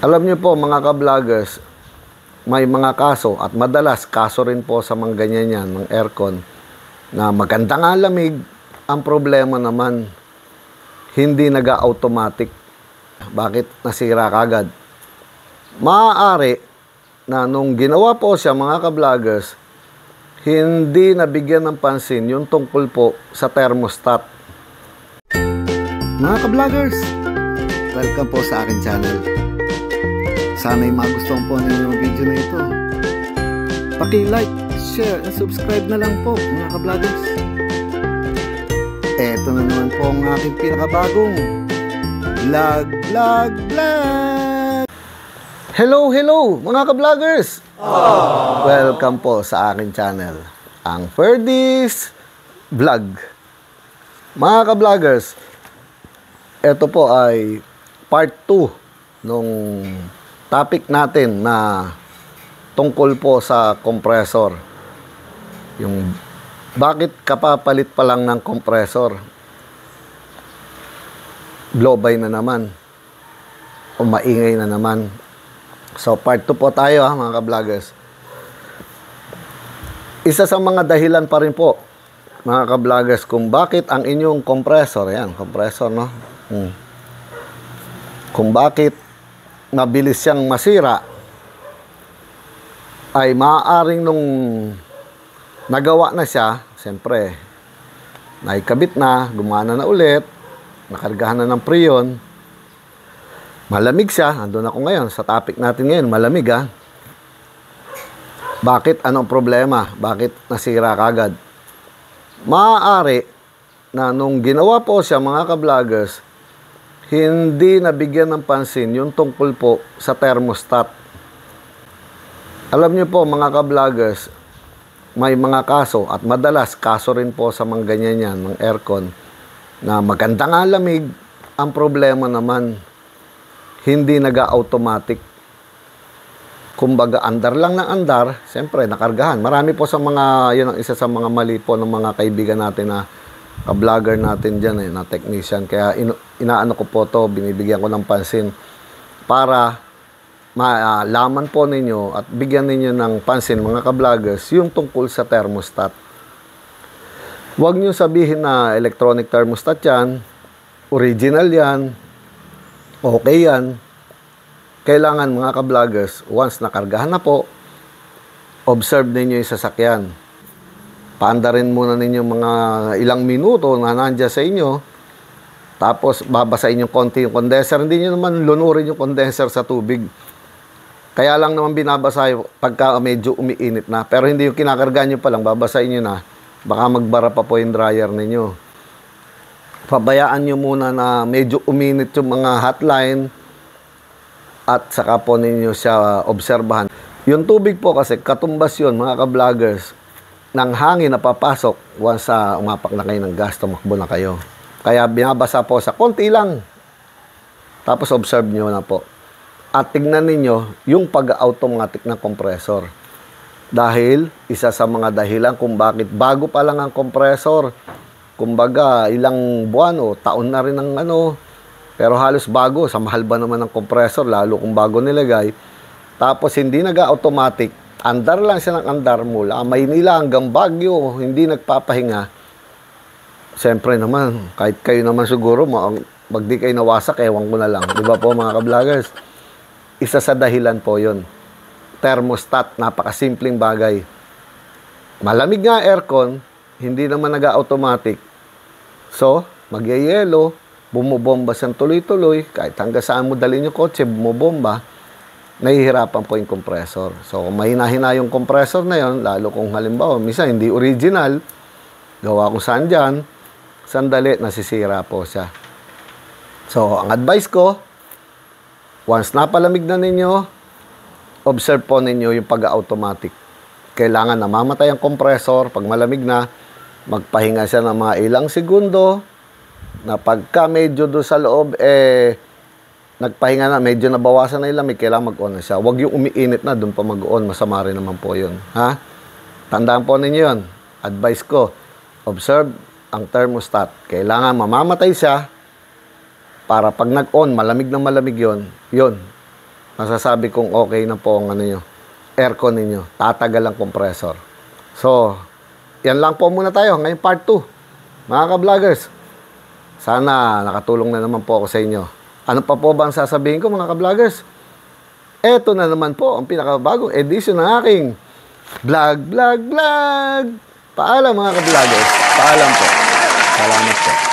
Alam niyo po mga ka-vloggers, may mga kaso at madalas kaso rin po sa mga ganyan yan, ng aircon, na maganda nga lamig, ang problema naman, hindi nag-automatic. Bakit nasira kagad? Maaari na nung ginawa po siya mga ka-vloggers, hindi nabigyan ng pansin yung tungkol po sa thermostat. Mga ka-vloggers, welcome po sa akin channel. Sana'y magustuhan po ninyo yung video na ito. Paki-like, share, and subscribe na lang po mga ka-vloggers. Eto na naman po ang aking pinakabagong vlog. Hello mga ka-vloggers! Welcome po sa aking channel, ang Ferdy's Vlog. Mga ka-vloggers, eto po ay part 2 nung topic natin na tungkol po sa compressor. Yung bakit kapapalit pa lang ng compressor, blowby na naman o maingay na naman. So part 2 po tayo mga ka-vloggers. Isa sa mga dahilan pa rin po mga ka-vloggers kung bakit ang inyong compressor, yan, compressor no? Kung bakit mabilis siyang masira, ay maaaring nung nagawa na siya, siyempre, naikabit na, gumana na ulit, nakargahan na ng preyon, malamig siya, andun ako ngayon, sa topic natin ngayon, malamig ha. Bakit? Anong problema? Bakit nasira kagad? Maaari na nung ginawa po siya mga ka-vloggers, hindi nabigyan ng pansin yung tungkol po sa thermostat. Alam niyo po mga ka-vloggers, may mga kaso at madalas kaso rin po sa mga ganyan yan, ng aircon, na maganda nga lamig, ang problema naman, hindi nag-automatic. Kumbaga, andar lang ng andar, siyempre, nakargahan. Marami po sa mga, yun ang isa sa mga mali po ng mga kaibigan natin na ka-vlogger natin dyan, na technician. Kaya inaano ko po to, binibigyan ko ng pansin para malaman po ninyo at bigyan ninyo ng pansin mga ka-vloggers yung tungkol sa thermostat. Huwag nyo sabihin na electronic thermostat yan, original yan, okay yan. Kailangan mga ka-vloggers, once nakargahan na po, observe ninyo yung sasakyan. Paandarin muna ninyo mga ilang minuto na nandiyan sa inyo. Tapos babasahin yung konti yung condenser. Hindi nyo naman lunurin yung condenser sa tubig. Kaya lang naman binabasa pagka medyo umiinit na. Pero hindi yung kinakargahan nyo pa lang, babasahin nyo na. Baka magbara pa po yung dryer ninyo. Pabayaan nyo muna na medyo uminit yung mga hotline at saka po ninyo siya obserbahan. Yung tubig po kasi katumbas yun mga ka-vloggers ng hangin na papasok once umapak na kayo ng gas, tumakbo na kayo. Kaya binabasa po sa konti lang. Tapos observe nyo na po. At tignan ninyo yung pag-automatic ng compressor. Dahil isa sa mga dahilan kung bakit bago pa lang ang compressor, kumbaga ilang buwan o taon na rin ang pero halos bago, sa mahal ba naman ng compressor, lalo kung bago nilagay. Tapos hindi nag-automatic, andar lang siya ng andar mula Maynila hanggang Baguio, hindi nagpapahinga. Siyempre naman, kahit kayo naman siguro, di kayo nawasak, ewan ko na lang. Di ba po mga ka-vloggers? Isa sa dahilan po yun. Thermostat, napakasimpleng bagay. Malamig nga aircon, hindi naman nag-automatic. So, magyayelo, bumubomba siyang tuloy-tuloy, kahit hanggang saan mo dalhin yung kotse, bumubomba, nahihirapan po yung compressor. So, kung mahina-hina yung compressor na yon, lalo kung halimbawa, minsan hindi original, gawa ko saan dyan, sandali, nasisira po siya. So, ang advice ko, once napalamig na ninyo, observe po ninyo yung pag-automatic. Kailangan namamatay ang compressor, pag malamig na, magpahinga siya ng mga ilang segundo, na pagka medyo doon sa loob, nagpahinga na, medyo nabawasan na yung lamig, kailangan mag-on na siya. Huwag yung umiinit na, doon pa mag-on, masama rin naman po yun. Ha? Tandaan po ninyo yun. Advice ko, observe ang thermostat. Kailangan mamamatay siya para pag nag-on, malamig na malamig yun. masasabi kong okay na po ang ano nyo, aircon ninyo. Tatagal ang compressor. So, yan lang po muna tayo. Ngayon part 2. Mga ka-vloggers, sana nakatulong na naman po ako sa inyo. Ano pa po ba ang sasabihin ko mga ka-vloggers? Eto na naman po ang pinakabagong edition ng aking vlog. Paalam mga ka-vloggers. Paalam po. Salamat po.